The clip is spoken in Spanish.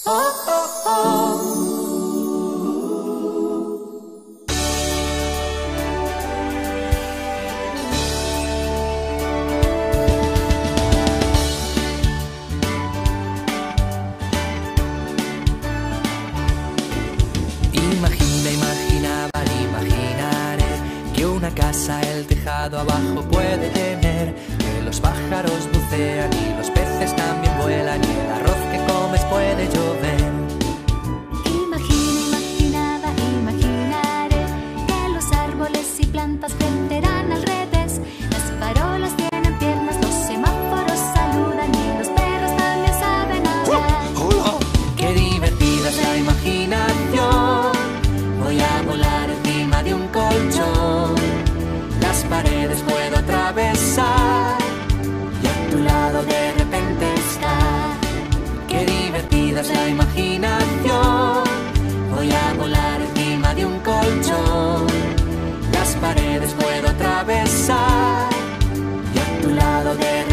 Casa el tejado abajo puede tener, que los pájaros bucean y los peces también vuelan y el arroz que comes puede llover. Imaginaré que los árboles y plantas prenderán al revés. Las farolas tienen piernas, los semáforos saludan y los perros también saben hablar. ¡Qué divertida es la imaginación! Voy a volar encima de un colchón. Las paredes puedo atravesar y a tu lado de repente estar. Qué divertida es la imaginación. Voy a volar encima de un colchón. Las paredes puedo atravesar y a tu lado de